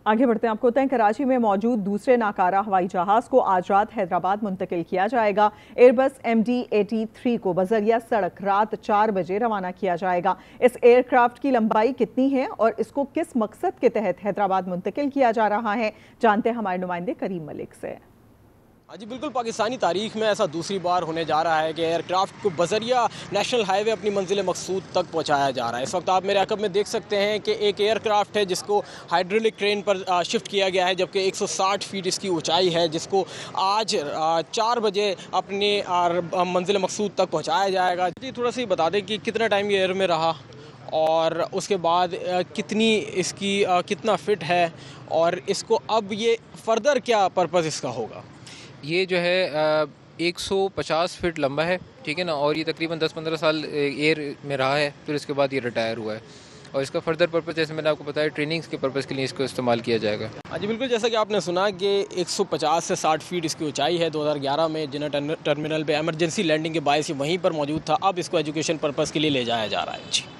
आगे बढ़ते हैं। आपको बताएं, कराची में मौजूद दूसरे नाकारा हवाई जहाज को आज रात हैदराबाद मुंतकिल किया जाएगा। एयरबस MD-83 को बजरिया सड़क रात 4 बजे रवाना किया जाएगा। इस एयरक्राफ्ट की लंबाई कितनी है और इसको किस मकसद के तहत हैदराबाद मुंतकिल किया जा रहा है, जानते हैं हमारे नुमाइंदे करीम मलिक से। हाँ जी बिल्कुल, पाकिस्तानी तारीख में ऐसा दूसरी बार होने जा रहा है कि एयरक्राफ्ट को बजरिया नेशनल हाईवे अपनी मंजिल मकसूद तक पहुंचाया जा रहा है। इस वक्त आप मेरे अकब में देख सकते हैं कि एक एयरक्राफ्ट है जिसको हाइड्रोलिक क्रेन पर शिफ्ट किया गया है, जबकि 160 फीट इसकी ऊंचाई है, जिसको आज 4 बजे अपनी मंजिल मकसूद तक पहुँचाया जाएगा। जी थोड़ा सा बता दें कि कितना टाइम ये एयर में रहा और उसके बाद कितनी इसकी कितना फिट है और इसको अब ये फर्दर क्या पर्पज़ इसका होगा। ये जो है 150 फीट लंबा है, ठीक है ना, और ये तकरीबन 10-15 साल एयर में रहा है, फिर उसके बाद ये रिटायर हुआ है और इसका फर्दर पर्पज़ जैसे मैंने आपको बताया ट्रेनिंग्स के पर्पज़ के लिए इसको इस्तेमाल किया जाएगा। हाँ जी बिल्कुल, जैसा कि आपने सुना कि 150 से 60 फीट इसकी ऊंचाई है। 2011 में जिन्ना टर्मिनल पे एमरजेंसी लैंडिंग के बायस वहीं पर मौजूद था, अब इसको एजुकेशन पर्पज़ के लिए ले जाया जा रहा है। जी।